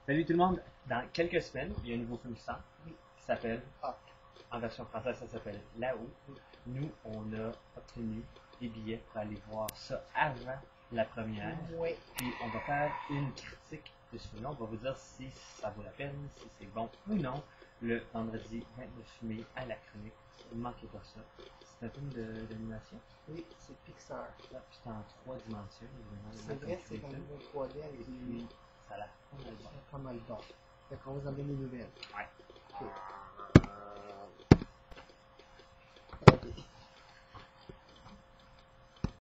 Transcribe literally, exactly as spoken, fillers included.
Salut tout le monde! Dans quelques semaines, il y a un nouveau film qui sort Oui. qui s'appelle, Ah, en version française, ça s'appelle Là-haut. Nous, on a obtenu des billets pour aller voir ça avant la première. ouais. Puis on va faire une critique de ce film-là. On va vous dire si ça vaut la peine, si c'est bon ou non, le vendredi vingt-neuf mai à la chronique. Ne manquez pas ça. C'est un film de- d'animation. Oui, c'est Pixar. Là, puis c'est en trois dimensions, évidemment. C'est comme vrai, tous c'est les comme films. une trois D Et avec puis, des ça a l'air pas mal bon. pas mal bon. Fait qu'on vous en donne des nouvelles. Ouais. Ok.